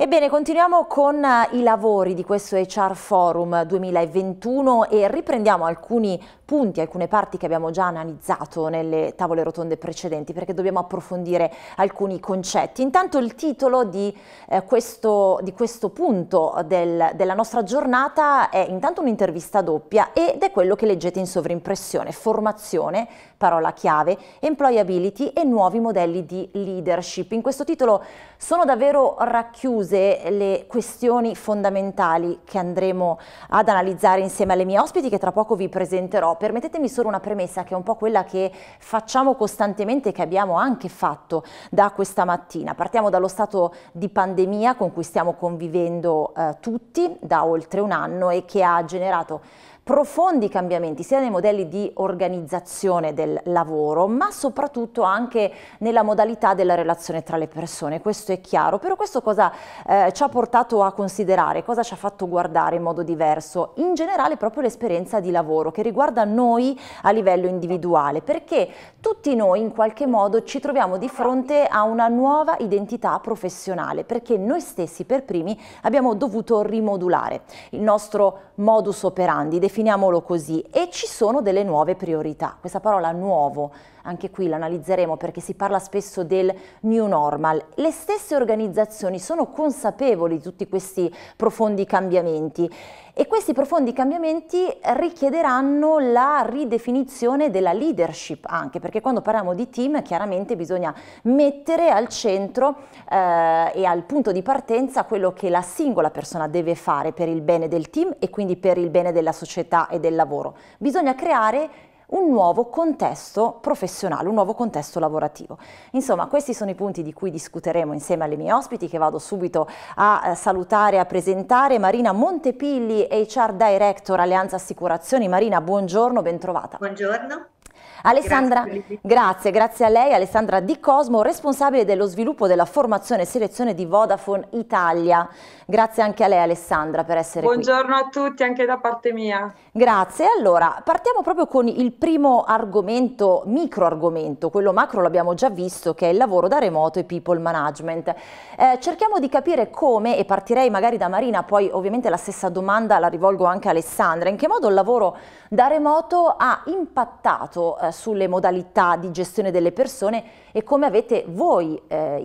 Ebbene, continuiamo con i lavori di questo HR Forum 2021 e riprendiamo alcuni punti, alcune parti che abbiamo già analizzato nelle tavole rotonde precedenti, perché dobbiamo approfondire alcuni concetti. Intanto il titolo di questo punto della nostra giornata è intanto un'intervista doppia ed è quello che leggete in sovrimpressione: formazione, parola chiave, employability e nuovi modelli di leadership. In questo titolo sono davvero racchiuse le questioni fondamentali che andremo ad analizzare insieme alle mie ospiti, che tra poco vi presenterò. Permettetemi solo una premessa, che è un po' quella che facciamo costantemente e che abbiamo anche fatto da questa mattina. Partiamo dallo stato di pandemia con cui stiamo convivendo tutti da oltre un anno e che ha generato profondi cambiamenti sia nei modelli di organizzazione del lavoro, ma soprattutto anche nella modalità della relazione tra le persone. Questo è chiaro. Però questo cosa ci ha portato a considerare, cosa ci ha fatto guardare in modo diverso? In generale proprio l'esperienza di lavoro che riguarda noi a livello individuale, perché tutti noi in qualche modo ci troviamo di fronte a una nuova identità professionale, perché noi stessi per primi abbiamo dovuto rimodulare il nostro modus operandi, definiamolo così, e ci sono delle nuove priorità. Questa parola nuovo, anche qui l'analizzeremo perché si parla spesso del new normal. Le stesse organizzazioni sono consapevoli di tutti questi profondi cambiamenti e questi profondi cambiamenti richiederanno la ridefinizione della leadership, anche perché quando parliamo di team chiaramente bisogna mettere al centro e al punto di partenza quello che la singola persona deve fare per il bene del team e quindi per il bene della società e del lavoro. Bisogna creare un nuovo contesto professionale, un nuovo contesto lavorativo. Insomma, questi sono i punti di cui discuteremo insieme alle mie ospiti, che vado subito a salutare e a presentare. Marina Montepilli, HR Director Alleanza Assicurazioni. Marina, buongiorno, ben trovata. Buongiorno. Alessandra, grazie a lei. Alessandra Di Cosmo, responsabile dello sviluppo della formazione e selezione di Vodafone Italia. Grazie anche a lei, Alessandra, per essere qui. Buongiorno a tutti anche da parte mia. Grazie. Allora, partiamo proprio con il primo argomento, micro argomento, quello macro l'abbiamo già visto, che è il lavoro da remoto e people management. Cerchiamo di capire come, e partirei magari da Marina, poi ovviamente la stessa domanda la rivolgo anche a Alessandra, in che modo il lavoro da remoto ha impattato sulle modalità di gestione delle persone e come avete voi,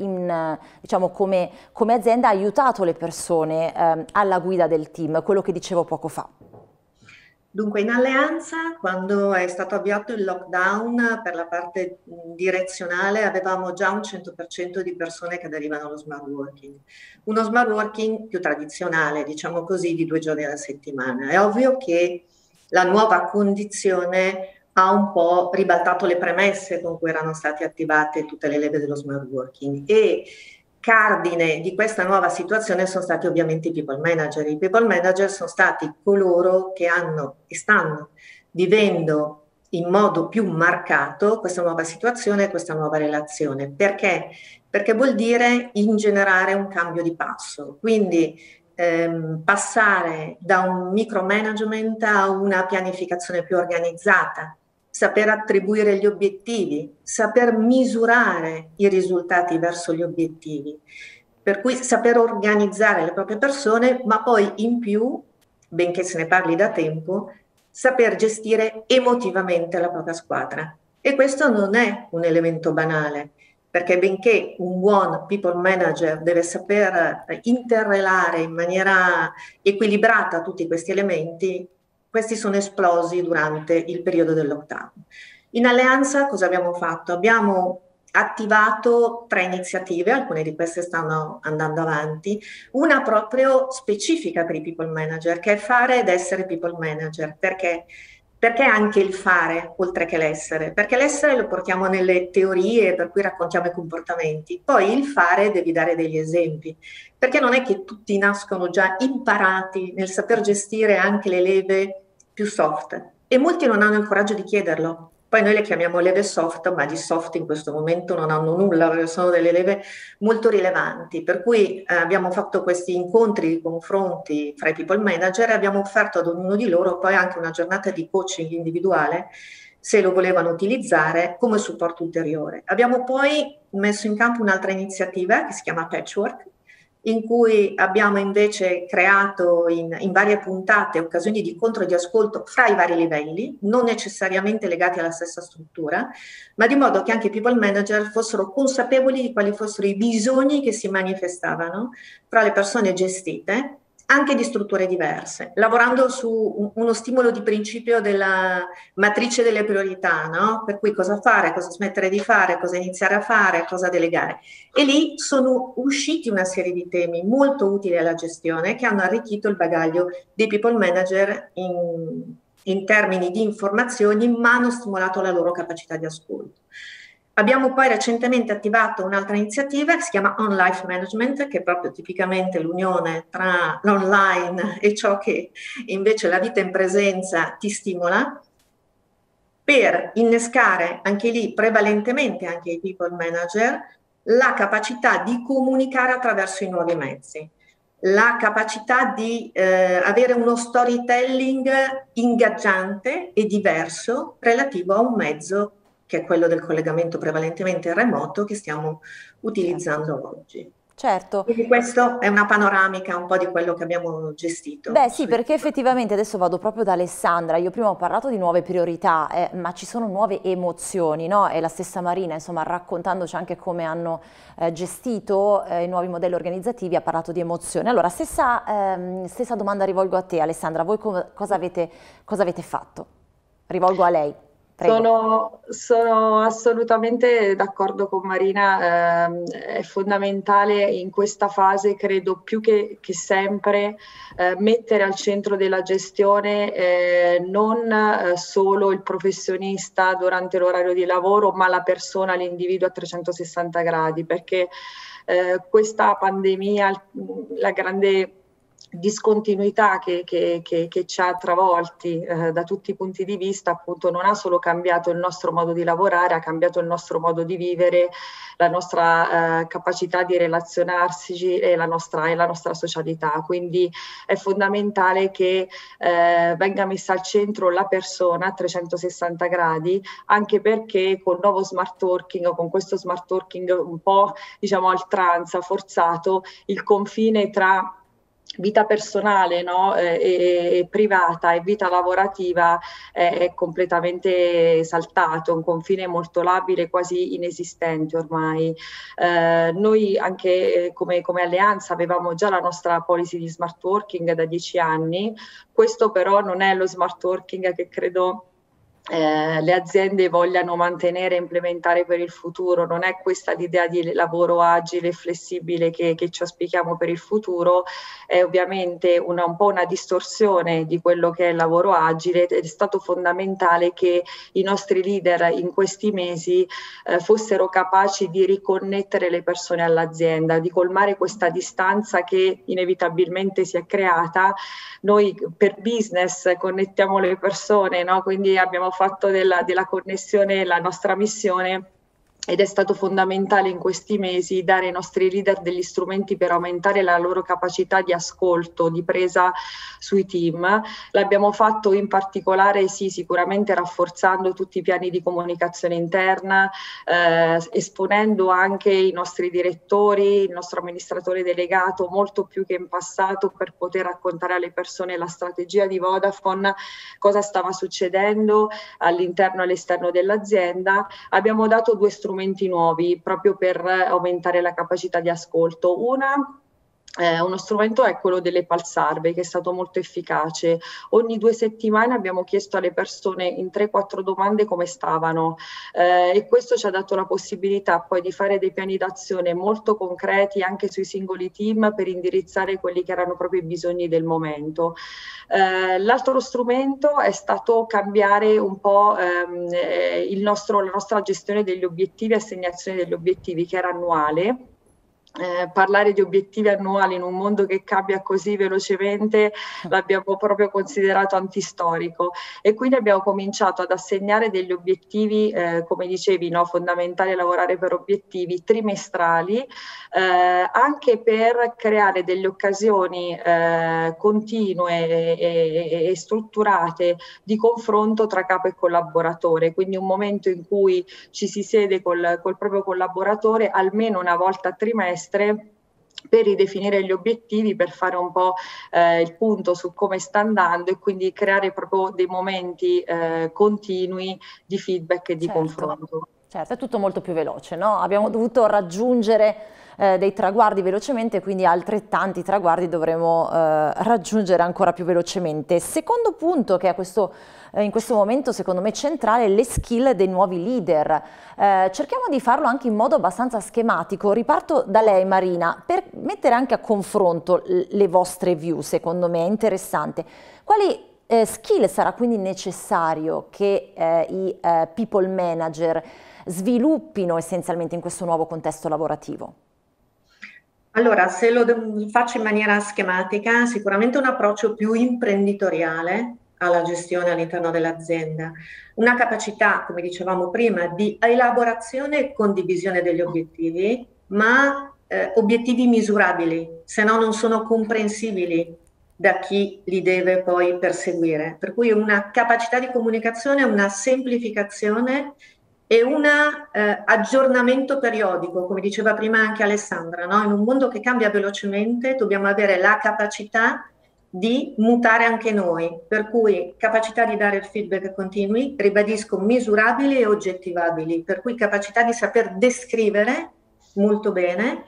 diciamo come azienda, aiutato le persone alla guida del team, quello che dicevo poco fa. Dunque, in Alleanza, quando è stato avviato il lockdown per la parte direzionale, avevamo già un 100% di persone che aderivano allo smart working. Uno smart working più tradizionale, diciamo così, di 2 giorni alla settimana. È ovvio che la nuova condizione ha un po' ribaltato le premesse con cui erano state attivate tutte le leve dello smart working, e cardine di questa nuova situazione sono stati ovviamente i people manager. I people manager sono stati coloro che hanno e stanno vivendo in modo più marcato questa nuova situazione, questa nuova relazione. Perché? Perché vuol dire ingenerare un cambio di passo, quindi passare da un micromanagement a una pianificazione più organizzata, saper attribuire gli obiettivi, saper misurare i risultati verso gli obiettivi, per cui saper organizzare le proprie persone, ma poi in più, benché se ne parli da tempo, saper gestire emotivamente la propria squadra. E questo non è un elemento banale, perché benché un buon people manager deve saper interrelare in maniera equilibrata tutti questi elementi, questi sono esplosi durante il periodo del lockdown. In Alleanza cosa abbiamo fatto? Abbiamo attivato 3 iniziative, alcune di queste stanno andando avanti, una proprio specifica per i people manager, che è fare ed essere people manager. Perché? Perché anche il fare, oltre che l'essere? Perché l'essere lo portiamo nelle teorie, per cui raccontiamo i comportamenti, poi il fare devi dare degli esempi, perché non è che tutti nascono già imparati nel saper gestire anche le leve più soft, e molti non hanno il coraggio di chiederlo. Poi noi le chiamiamo leve soft, ma di soft in questo momento non hanno nulla, perché sono delle leve molto rilevanti, per cui abbiamo fatto questi incontri di confronti fra i people manager e abbiamo offerto ad ognuno di loro poi anche una giornata di coaching individuale, se lo volevano utilizzare, come supporto ulteriore. Abbiamo poi messo in campo un'altra iniziativa che si chiama Patchwork, in cui abbiamo invece creato in varie puntate occasioni di incontro e di ascolto fra i vari livelli, non necessariamente legati alla stessa struttura, ma di modo che anche i people manager fossero consapevoli di quali fossero i bisogni che si manifestavano fra le persone gestite, anche di strutture diverse, lavorando su uno stimolo di principio della matrice delle priorità, no? Per cui cosa fare, cosa smettere di fare, cosa iniziare a fare, cosa delegare. E lì sono usciti una serie di temi molto utili alla gestione che hanno arricchito il bagaglio dei people manager in termini di informazioni, ma hanno stimolato la loro capacità di ascolto. Abbiamo poi recentemente attivato un'altra iniziativa che si chiama On Life Management, che è proprio tipicamente l'unione tra l'online e ciò che invece la vita in presenza ti stimola, per innescare anche lì, prevalentemente anche i people manager, la capacità di comunicare attraverso i nuovi mezzi, la capacità di avere uno storytelling ingaggiante e diverso relativo a un mezzo che è quello del collegamento prevalentemente remoto che stiamo utilizzando oggi. Certo. Quindi questo è una panoramica un po' di quello che abbiamo gestito. Beh sì, perché effettivamente adesso vado proprio da Alessandra, io prima ho parlato di nuove priorità, ma ci sono nuove emozioni, no? E la stessa Marina, insomma, raccontandoci anche come hanno gestito i nuovi modelli organizzativi, ha parlato di emozioni. Allora, stessa domanda rivolgo a te, Alessandra, voi cosa avete fatto? Rivolgo a lei. Sono assolutamente d'accordo con Marina, è fondamentale in questa fase, credo più che sempre, mettere al centro della gestione non solo il professionista durante l'orario di lavoro, ma la persona, l'individuo a 360 gradi, perché questa pandemia, la grande discontinuità che ci ha travolti da tutti i punti di vista, appunto non ha solo cambiato il nostro modo di lavorare, ha cambiato il nostro modo di vivere, la nostra capacità di relazionarsi e la nostra socialità. Quindi è fondamentale che venga messa al centro la persona a 360 gradi, anche perché col nuovo smart working o con questo smart working un po' diciamo a oltranza, forzato, il confine tra vita personale, no? e privata e vita lavorativa è completamente saltato, un confine molto labile, quasi inesistente ormai. Noi anche come Alleanza avevamo già la nostra policy di smart working da 10 anni, questo però non è lo smart working che credo le aziende vogliano mantenere e implementare per il futuro. Non è questa l'idea di lavoro agile e flessibile che ci auspichiamo per il futuro, è ovviamente un po' una distorsione di quello che è il lavoro agile, ed è stato fondamentale che i nostri leader in questi mesi fossero capaci di riconnettere le persone all'azienda, di colmare questa distanza che inevitabilmente si è creata. Noi per business connettiamo le persone, no? Quindi abbiamo fatto della connessione la nostra missione, ed è stato fondamentale in questi mesi dare ai nostri leader degli strumenti per aumentare la loro capacità di ascolto, di presa sui team. L'abbiamo fatto in particolare, sì, sicuramente rafforzando tutti i piani di comunicazione interna, esponendo anche i nostri direttori, il nostro amministratore delegato, molto più che in passato, per poter raccontare alle persone la strategia di Vodafone, cosa stava succedendo all'interno e all'esterno dell'azienda. Abbiamo dato due strumenti nuovi proprio per aumentare la capacità di ascolto. Uno strumento è quello delle pulse survey, che è stato molto efficace. Ogni 2 settimane abbiamo chiesto alle persone in 3-4 domande come stavano, e questo ci ha dato la possibilità poi di fare dei piani d'azione molto concreti anche sui singoli team per indirizzare quelli che erano proprio i bisogni del momento. L'altro strumento è stato cambiare un po' la nostra gestione degli obiettivi, assegnazione degli obiettivi, che era annuale. Parlare di obiettivi annuali in un mondo che cambia così velocemente l'abbiamo proprio considerato antistorico, e quindi abbiamo cominciato ad assegnare degli obiettivi, come dicevi, no? Fondamentale lavorare per obiettivi trimestrali, anche per creare delle occasioni continue e strutturate di confronto tra capo e collaboratore, quindi un momento in cui ci si siede col proprio collaboratore almeno una volta a trimestre per ridefinire gli obiettivi, per fare un po' il punto su come sta andando e quindi creare proprio dei momenti continui di feedback e di confronto. Certo, è tutto molto più veloce, no? Abbiamo dovuto raggiungere dei traguardi velocemente, quindi altrettanti traguardi dovremo raggiungere ancora più velocemente. Secondo punto che è in questo momento secondo me centrale, le skill dei nuovi leader. Cerchiamo di farlo anche in modo abbastanza schematico. Riparto da lei, Marina, per mettere anche a confronto le vostre view, secondo me è interessante. Quali skill sarà quindi necessario che i people manager sviluppino essenzialmente in questo nuovo contesto lavorativo? Allora, se lo faccio in maniera schematica, sicuramente un approccio più imprenditoriale alla gestione all'interno dell'azienda, una capacità, come dicevamo prima, di elaborazione e condivisione degli obiettivi, ma obiettivi misurabili, se no non sono comprensibili da chi li deve poi perseguire. Per cui una capacità di comunicazione, una semplificazione e un aggiornamento periodico, come diceva prima anche Alessandra, no? In un mondo che cambia velocemente dobbiamo avere la capacità di mutare anche noi, per cui capacità di dare il feedback continui, ribadisco, misurabili e oggettivabili, per cui capacità di saper descrivere molto bene,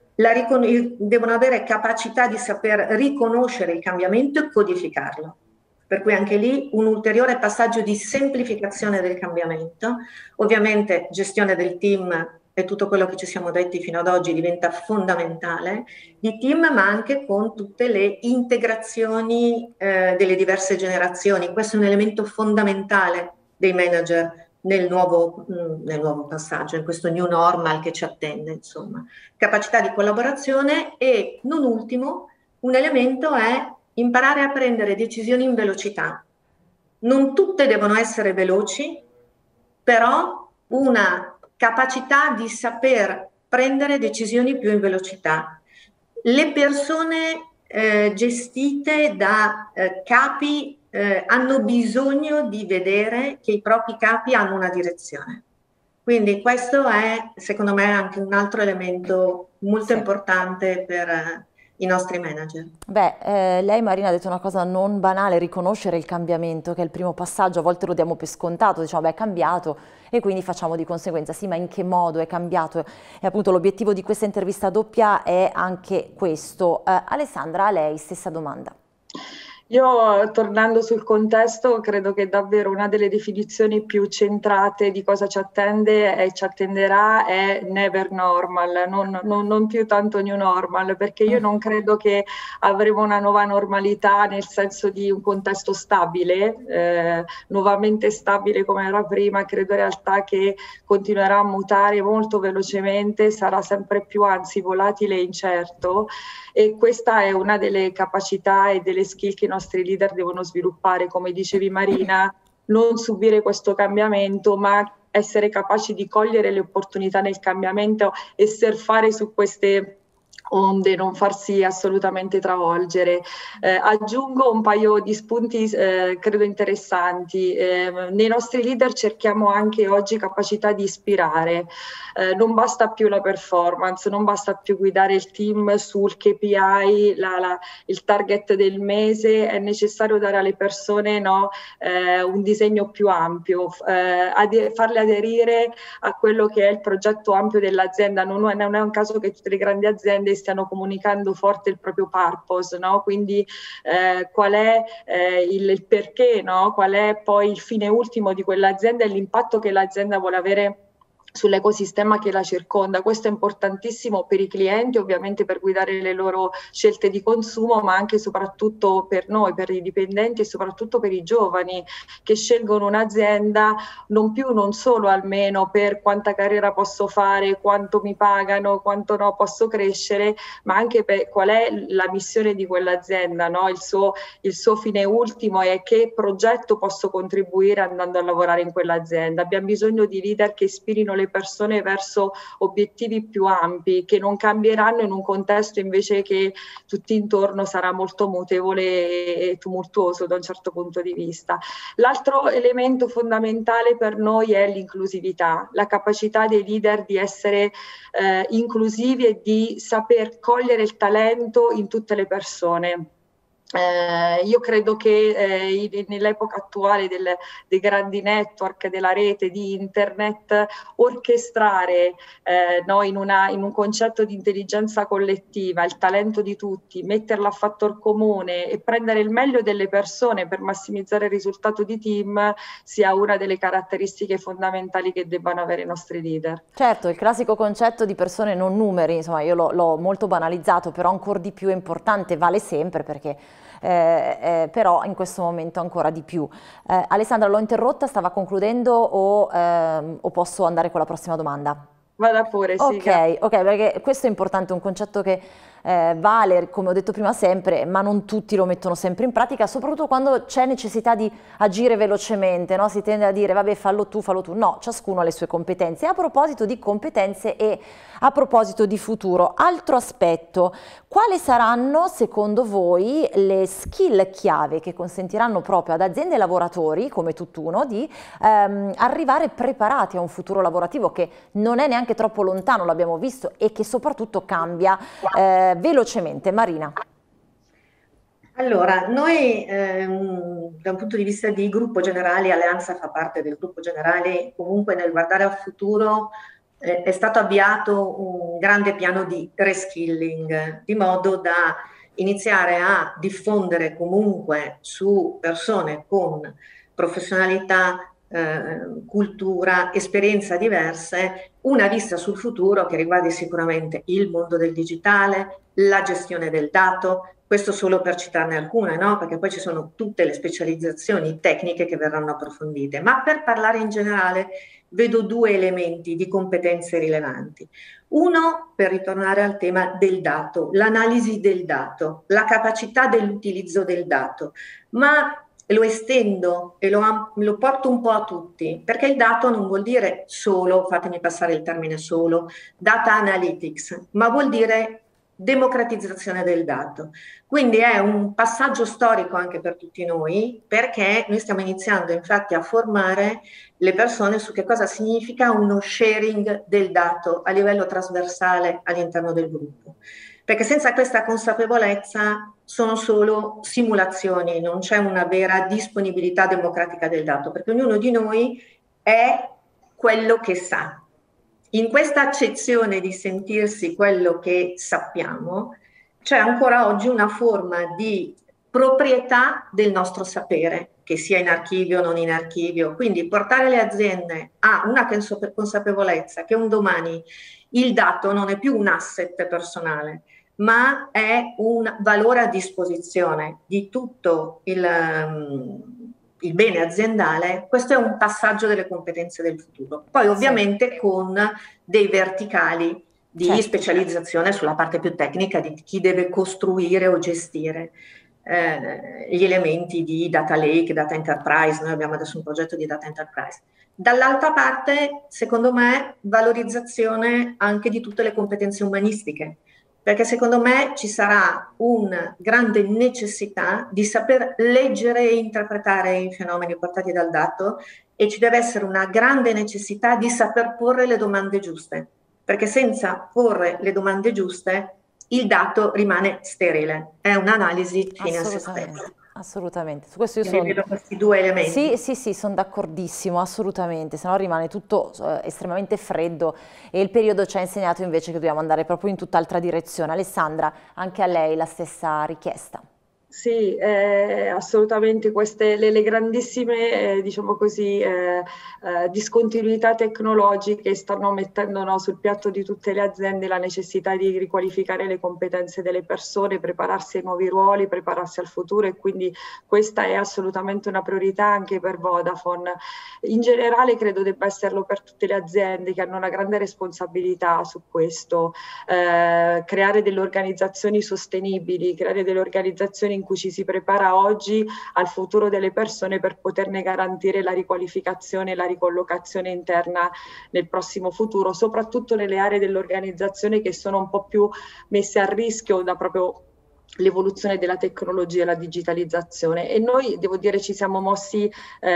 devono avere capacità di saper riconoscere il cambiamento e codificarlo. Per cui anche lì un ulteriore passaggio di semplificazione del cambiamento. Ovviamente gestione del team e tutto quello che ci siamo detti fino ad oggi diventa fondamentale, di team ma anche con tutte le integrazioni delle diverse generazioni. Questo è un elemento fondamentale dei manager nel nuovo passaggio, in questo new normal che ci attende, insomma. Capacità di collaborazione e, non ultimo, un elemento è imparare a prendere decisioni in velocità. Non tutte devono essere veloci, però una capacità di saper prendere decisioni più in velocità. Le persone gestite da capi hanno bisogno di vedere che i propri capi hanno una direzione. Quindi questo è, secondo me, anche un altro elemento molto importante per i nostri manager. Beh, lei Marina ha detto una cosa non banale, riconoscere il cambiamento, che è il primo passaggio, a volte lo diamo per scontato, diciamo beh è cambiato e quindi facciamo di conseguenza, sì ma in che modo è cambiato? E appunto l'obiettivo di questa intervista doppia è anche questo. Alessandra, a lei stessa domanda. Io, tornando sul contesto, credo che davvero una delle definizioni più centrate di cosa ci attende e ci attenderà è never normal, non più tanto new normal, perché io non credo che avremo una nuova normalità nel senso di un contesto stabile, nuovamente stabile come era prima. Credo in realtà che continuerà a mutare molto velocemente, sarà sempre più anzi volatile e incerto. E questa è una delle capacità e delle skill che i nostri leader devono sviluppare, come dicevi Marina, non subire questo cambiamento, ma essere capaci di cogliere le opportunità nel cambiamento e surfare su queste onde, non farsi assolutamente travolgere. Aggiungo un paio di spunti credo interessanti. Nei nostri leader cerchiamo anche oggi capacità di ispirare. Non basta più la performance, non basta più guidare il team sul KPI, il target del mese, è necessario dare alle persone un disegno più ampio, farle aderire a quello che è il progetto ampio dell'azienda. Non è un caso che tutte le grandi aziende stiano comunicando forte il proprio purpose, no? Quindi qual è il perché, no? Qual è poi il fine ultimo di quell'azienda e l'impatto che l'azienda vuole avere sull'ecosistema che la circonda. Questo è importantissimo per i clienti, ovviamente per guidare le loro scelte di consumo, ma anche e soprattutto per noi, per i dipendenti e soprattutto per i giovani che scelgono un'azienda non solo almeno per quanta carriera posso fare, quanto mi pagano, quanto no posso crescere, ma anche per qual è la missione di quell'azienda, no? Il suo fine ultimo e che progetto posso contribuire andando a lavorare in quell'azienda. Abbiamo bisogno di leader che ispirino le le persone verso obiettivi più ampi, che non cambieranno in un contesto invece che tutti intorno sarà molto mutevole e tumultuoso da un certo punto di vista. L'altro elemento fondamentale per noi è l'inclusività, la capacità dei leader di essere inclusivi e di saper cogliere il talento in tutte le persone. Io credo che nell'epoca attuale dei grandi network, della rete, di internet, orchestrare in un concetto di intelligenza collettiva il talento di tutti, metterlo a fattor comune e prendere il meglio delle persone per massimizzare il risultato di team sia una delle caratteristiche fondamentali che debbano avere i nostri leader. Certo, il classico concetto di persone non numeri, insomma io l'ho molto banalizzato, però ancora di più è importante, vale sempre perché però in questo momento ancora di più. Alessandra, l'ho interrotta, stava concludendo o posso andare con la prossima domanda? Vada pure, sì. Ok, perché questo è importante, un concetto che vale, come ho detto prima, sempre, ma non tutti lo mettono sempre in pratica, soprattutto quando c'è necessità di agire velocemente, no? Si tende a dire, vabbè, fallo tu, no, ciascuno ha le sue competenze. E a proposito di competenze e a proposito di futuro, altro aspetto, quali saranno secondo voi le skill chiave che consentiranno proprio ad aziende e lavoratori, come tutt'uno, di arrivare preparati a un futuro lavorativo che non è neanche troppo lontano, l'abbiamo visto, e che soprattutto cambia velocemente. Marina. Allora, noi da un punto di vista di gruppo generale, Alleanza fa parte del gruppo generale, comunque nel guardare al futuro è stato avviato un grande piano di reskilling, di modo da iniziare a diffondere comunque su persone con professionalità, cultura, esperienza diverse, una vista sul futuro che riguardi sicuramente il mondo del digitale, la gestione del dato, questo solo per citarne alcune, no? Perché poi ci sono tutte le specializzazioni tecniche che verranno approfondite, ma per parlare in generale vedo due elementi di competenze rilevanti. Uno, per ritornare al tema del dato, l'analisi del dato, la capacità dell'utilizzo del dato, ma lo estendo e lo porto un po' a tutti, perché il dato non vuol dire solo, fatemi passare il termine solo, data analytics, ma vuol dire democratizzazione del dato. Quindi è un passaggio storico anche per tutti noi, perché noi stiamo iniziando infatti a formare le persone su che cosa significa uno sharing del dato a livello trasversale all'interno del gruppo. Perché senza questa consapevolezza sono solo simulazioni, non c'è una vera disponibilità democratica del dato, perché ognuno di noi è quello che sa. In questa accezione di sentirsi quello che sappiamo, c'è ancora oggi una forma di proprietà del nostro sapere, che sia in archivio o non in archivio. Quindi portare le aziende a una consapevolezza che un domani il dato non è più un asset personale, ma è un valore a disposizione di tutto il bene aziendale. Questo è un passaggio delle competenze del futuro. Poi ovviamente con dei verticali di specializzazione sulla parte più tecnica di chi deve costruire o gestire gli elementi di data lake, data enterprise. Noi abbiamo adesso un progetto di data enterprise. Dall'altra parte, secondo me, valorizzazione anche di tutte le competenze umanistiche, perché secondo me ci sarà una grande necessità di saper leggere e interpretare i fenomeni portati dal dato, e ci deve essere una grande necessità di saper porre le domande giuste, perché senza porre le domande giuste il dato rimane sterile, è un'analisi fine a se stessa. Assolutamente, su questo io vedo questi due elementi. Sì, sono d'accordissimo, assolutamente, se no rimane tutto estremamente freddo, e il periodo ci ha insegnato invece che dobbiamo andare proprio in tutt'altra direzione. Alessandra, anche a lei la stessa richiesta. Sì, assolutamente queste le grandissime, diciamo così, discontinuità tecnologiche stanno mettendo sul piatto di tutte le aziende la necessità di riqualificare le competenze delle persone, prepararsi ai nuovi ruoli, prepararsi al futuro, e quindi questa è assolutamente una priorità anche per Vodafone. In generale credo debba esserlo per tutte le aziende che hanno una grande responsabilità su questo, creare delle organizzazioni sostenibili, creare delle organizzazioni in cui ci si prepara oggi al futuro delle persone per poterne garantire la riqualificazione e la ricollocazione interna nel prossimo futuro, soprattutto nelle aree dell'organizzazione che sono un po' più messe a rischio da proprio l'evoluzione della tecnologia e la digitalizzazione. E noi, devo dire, ci siamo mossi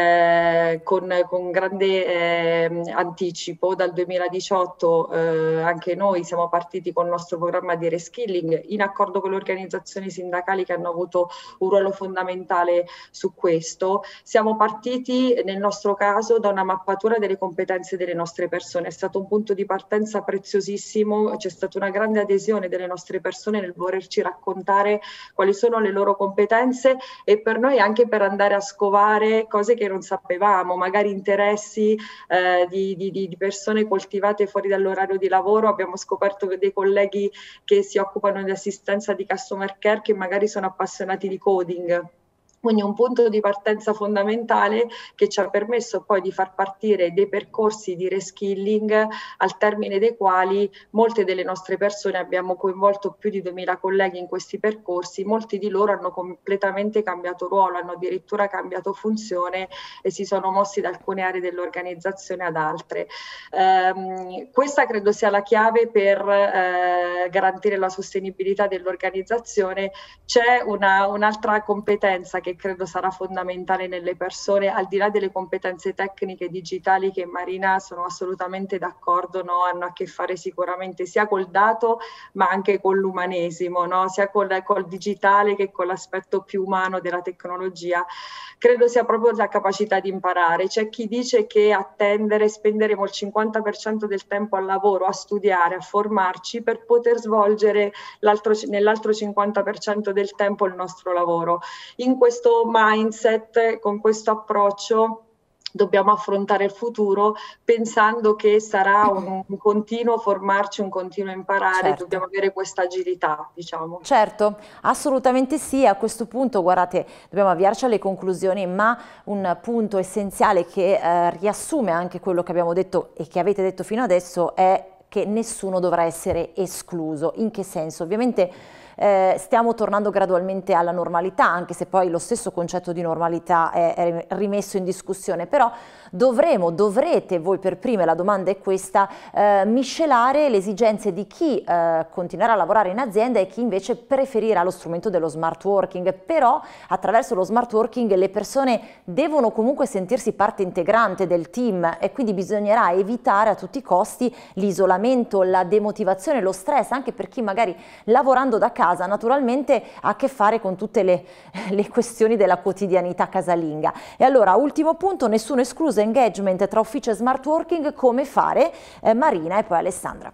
con grande anticipo. Dal 2018 anche noi siamo partiti con il nostro programma di reskilling, in accordo con le organizzazioni sindacali che hanno avuto un ruolo fondamentale su questo. Siamo partiti nel nostro caso da una mappatura delle competenze delle nostre persone. È stato un punto di partenza preziosissimo, c'è stata una grande adesione delle nostre persone nel volerci raccontare quali sono le loro competenze, e per noi anche per andare a scovare cose che non sapevamo, magari interessi di persone coltivate fuori dall'orario di lavoro. Abbiamo scoperto dei colleghi che si occupano di assistenza di customer care che magari sono appassionati di coding. Quindi un punto di partenza fondamentale che ci ha permesso poi di far partire dei percorsi di reskilling al termine dei quali molte delle nostre persone, abbiamo coinvolto più di 2000 colleghi in questi percorsi, molti di loro hanno completamente cambiato ruolo, hanno addirittura cambiato funzione e si sono mossi da alcune aree dell'organizzazione ad altre. Questa credo sia la chiave per garantire la sostenibilità dell'organizzazione. C'è un'altra competenza che credo sarà fondamentale nelle persone, al di là delle competenze tecniche e digitali che Marina sono assolutamente d'accordo, no? Hanno a che fare sicuramente sia col dato ma anche con l'umanesimo, no? Sia col digitale che con l'aspetto più umano della tecnologia. Credo sia proprio la capacità di imparare. C'è chi dice che attendere, spenderemo il 50% del tempo al lavoro, a studiare, a formarci per poter svolgere nell'altro 50% del tempo il nostro lavoro. In questo mindset, con questo approccio, dobbiamo affrontare il futuro pensando che sarà un continuo formarci, un continuo imparare, certo. Dobbiamo avere questa agilità, diciamo. Certo, assolutamente sì. A questo punto, guardate, dobbiamo avviarci alle conclusioni, ma un punto essenziale che riassume anche quello che abbiamo detto e che avete detto fino adesso è che nessuno dovrà essere escluso. In che senso? Ovviamente stiamo tornando gradualmente alla normalità, anche se poi lo stesso concetto di normalità è rimesso in discussione, però dovrete, voi per prime, la domanda è questa, miscelare le esigenze di chi continuerà a lavorare in azienda e chi invece preferirà lo strumento dello smart working. Però attraverso lo smart working le persone devono comunque sentirsi parte integrante del team e quindi bisognerà evitare a tutti i costi l'isolamento, la demotivazione, lo stress, anche per chi magari lavorando da casa naturalmente ha a che fare con tutte le questioni della quotidianità casalinga. E allora, ultimo punto, nessuno escluso, engagement tra ufficio e smart working, come fare? Marina e poi Alessandra.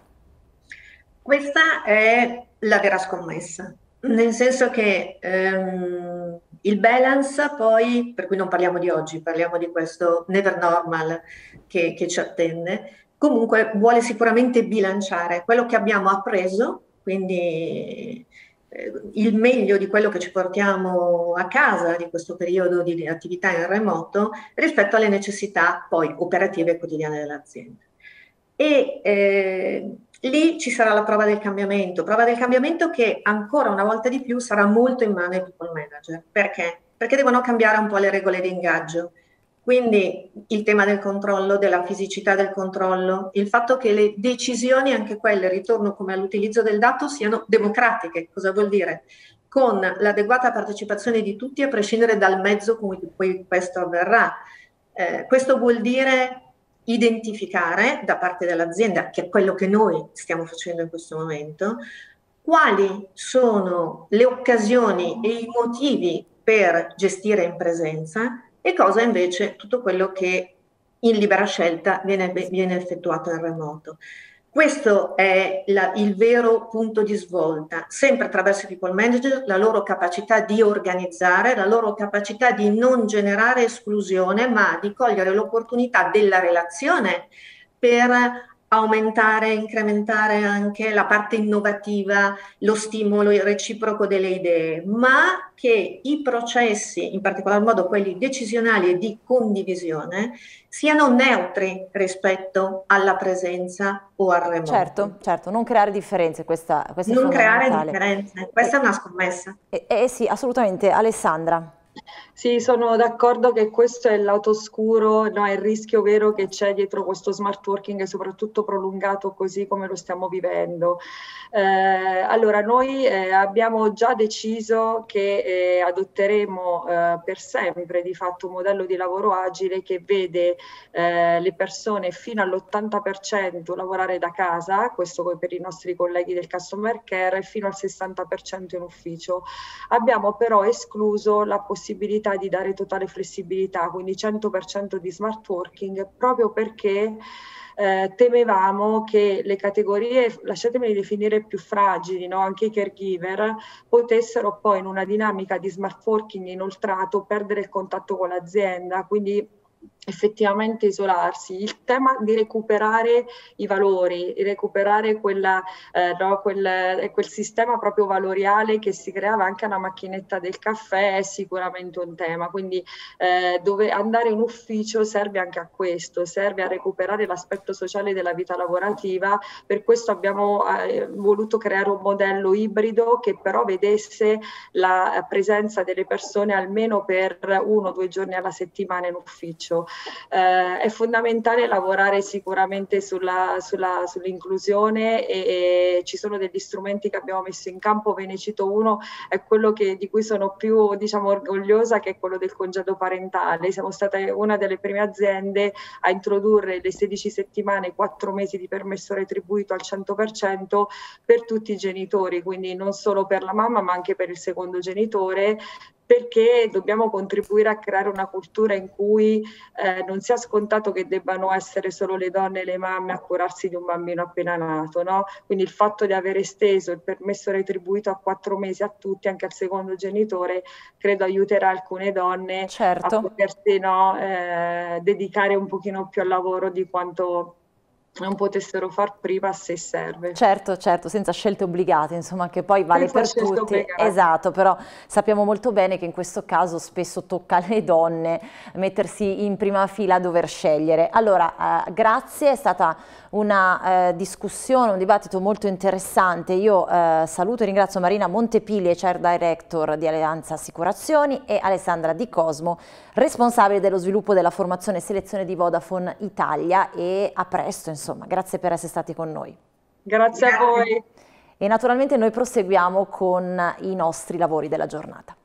Questa è la vera scommessa, nel senso che il balance poi, per cui non parliamo di oggi, parliamo di questo never normal che ci attende, comunque vuole sicuramente bilanciare quello che abbiamo appreso, quindi il meglio di quello che ci portiamo a casa di questo periodo di attività in remoto rispetto alle necessità poi operative e quotidiane dell'azienda. E lì ci sarà la prova del cambiamento che ancora una volta di più sarà molto in mano ai people manager. Perché? Perché devono cambiare un po' le regole di ingaggio. Quindi il tema del controllo, della fisicità del controllo, il fatto che le decisioni, anche quelle, ritorno come all'utilizzo del dato, siano democratiche. Cosa vuol dire? Con l'adeguata partecipazione di tutti a prescindere dal mezzo con cui questo avverrà. Questo vuol dire identificare da parte dell'azienda, che è quello che noi stiamo facendo in questo momento, quali sono le occasioni e i motivi per gestire in presenza e cosa invece tutto quello che in libera scelta viene effettuato in remoto. Questo è il vero punto di svolta, sempre attraverso i people manager, la loro capacità di organizzare, la loro capacità di non generare esclusione, ma di cogliere l'opportunità della relazione per aumentare, incrementare anche la parte innovativa, lo stimolo il reciproco delle idee, ma che i processi, in particolar modo quelli decisionali e di condivisione, siano neutri rispetto alla presenza o al remoto. Certo, certo, non creare differenze, questa è Non creare fondamentale. differenze, questa è una scommessa. Sì, assolutamente. Alessandra. Sì, sono d'accordo che questo è il lato oscuro, no, è il rischio vero che c'è dietro questo smart working e soprattutto prolungato così come lo stiamo vivendo. Allora, noi abbiamo già deciso che adotteremo per sempre di fatto un modello di lavoro agile che vede le persone fino all'80% lavorare da casa, questo per i nostri colleghi del customer care, e fino al 60% in ufficio. Abbiamo però escluso la possibilità di dare totale flessibilità, quindi 100% di smart working, proprio perché temevamo che le categorie, lasciatemi definire più fragili, no? Anche i caregiver, potessero poi in una dinamica di smart working inoltrato perdere il contatto con l'azienda, quindi effettivamente isolarsi. Il tema di recuperare i valori, di recuperare quel sistema proprio valoriale che si creava anche alla macchinetta del caffè è sicuramente un tema, quindi dove andare in ufficio serve anche a questo, serve a recuperare l'aspetto sociale della vita lavorativa. Per questo abbiamo voluto creare un modello ibrido che però vedesse la presenza delle persone almeno per 1 o 2 giorni alla settimana in ufficio. È fondamentale lavorare sicuramente sull'inclusione e ci sono degli strumenti che abbiamo messo in campo. Ve ne cito uno, è quello di cui sono più orgogliosa, che è quello del congedo parentale. Siamo state una delle prime aziende a introdurre le 16 settimane, 4 mesi di permesso retribuito al 100% per tutti i genitori, quindi non solo per la mamma ma anche per il secondo genitore, perché dobbiamo contribuire a creare una cultura in cui non sia scontato che debbano essere solo le donne e le mamme a curarsi di un bambino appena nato, no? Quindi il fatto di aver esteso il permesso retribuito a 4 mesi a tutti, anche al secondo genitore, credo aiuterà alcune donne a potersi dedicare un pochino più al lavoro di quanto non potessero far prima, se serve. Certo, certo, senza scelte obbligate, insomma, che poi vale per tutti. Esatto, però sappiamo molto bene che in questo caso spesso tocca alle donne mettersi in prima fila a dover scegliere. Allora, grazie, è stata una discussione, un dibattito molto interessante. Io saluto e ringrazio Marina Montepilli, HR Director di Alleanza Assicurazioni, e Alessandra Di Cosmo, responsabile dello sviluppo della formazione e selezione di Vodafone Italia, e a presto, insomma, grazie per essere stati con noi. Grazie a voi. E naturalmente noi proseguiamo con i nostri lavori della giornata.